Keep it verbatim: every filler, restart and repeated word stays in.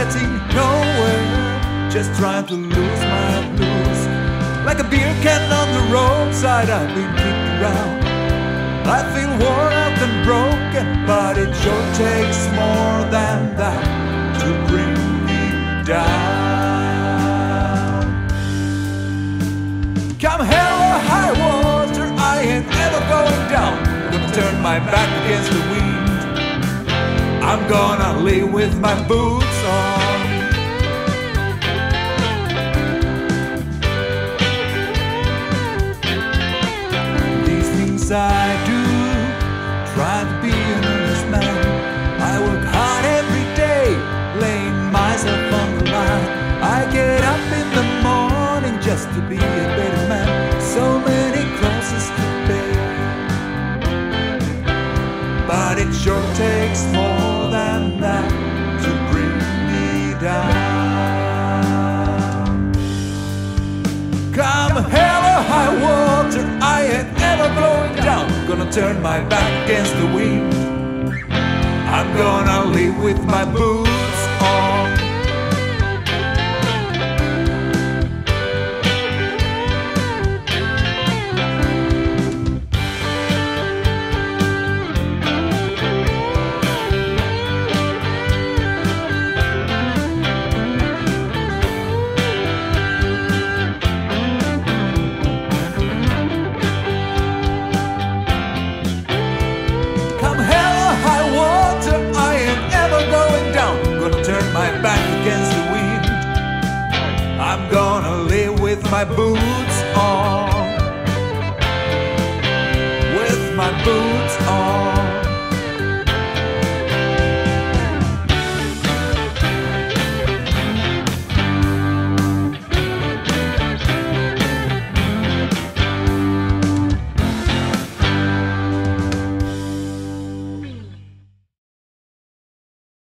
getting nowhere, just trying to lose my blues. Like a beer can on the roadside, I've been kicked around. I feel worn out and broken, but it sure takes more than that to bring me down. Come hell or high water, I ain't ever going down. Gonna turn my back against the wind. I'm gonna live with my boots on. These things I do, try to be an honest man. I work hard every day, laying myself on the line. I get up in the morning just to be a better man. So many crosses to bear, but it sure takes more than that to bring me down. Come hell or high water, I ain't ever going down. Gonna turn my back against the wind. I'm gonna live with my boots on. My back against the wind. I'm gonna live with my boots